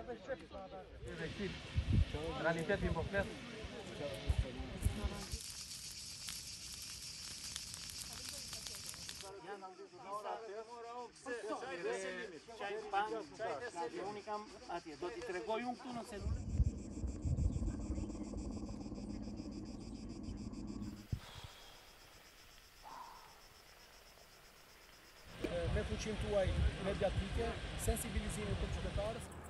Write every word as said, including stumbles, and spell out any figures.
Realitet din complet. Unica atje, do t'i tregoj unë këtu nëse nuk... Me fuqinë tuaj mediatike, sensibilizimin për qytetarët.